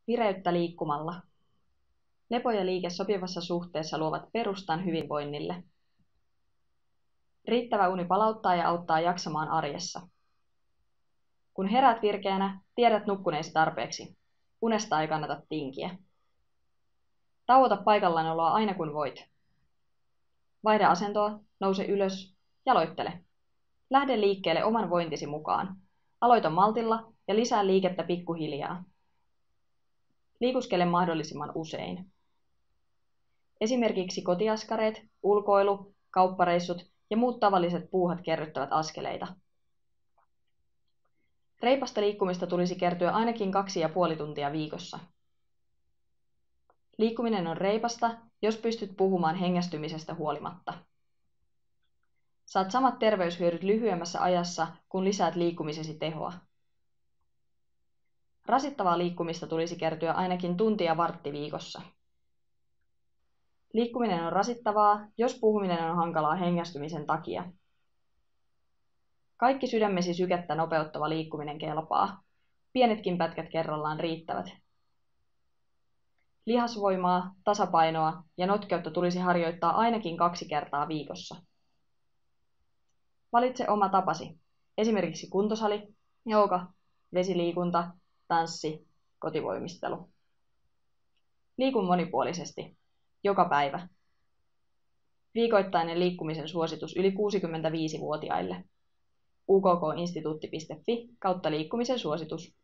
Vireyttä liikkumalla. Lepo ja liike sopivassa suhteessa luovat perustan hyvinvoinnille. Riittävä uni palauttaa ja auttaa jaksamaan arjessa. Kun herät virkeänä, tiedät nukkuneesi tarpeeksi. Unesta ei kannata tinkiä. Tauota paikallanoloa aina kun voit. Vaihda asentoa, nouse ylös, jaloittele. Lähde liikkeelle oman vointisi mukaan. Aloita maltilla ja lisää liikettä pikkuhiljaa. Liikuskele mahdollisimman usein. Esimerkiksi kotiaskareet, ulkoilu, kauppareissut ja muut tavalliset puuhat kerryttävät askeleita. Reipasta liikkumista tulisi kertyä ainakin 2,5 tuntia viikossa. Liikkuminen on reipasta, jos pystyt puhumaan hengästymisestä huolimatta. Saat samat terveyshyödyt lyhyemmässä ajassa, kun lisäät liikkumisesi tehoa. Rasittavaa liikkumista tulisi kertyä ainakin tunti ja vartti viikossa. Liikkuminen on rasittavaa, jos puhuminen on hankalaa hengästymisen takia. Kaikki sydämesi sykettä nopeuttava liikkuminen kelpaa. Pienetkin pätkät kerrallaan riittävät. Lihasvoimaa, tasapainoa ja notkeutta tulisi harjoittaa ainakin 2 kertaa viikossa. Valitse oma tapasi, esimerkiksi kuntosali, jooga, vesiliikunta, tanssi, kotivoimistelu. Liiku monipuolisesti, joka päivä. Viikoittainen liikkumisen suositus yli 65-vuotiaille. ukkinstituutti.fi/liikkumisen suositus.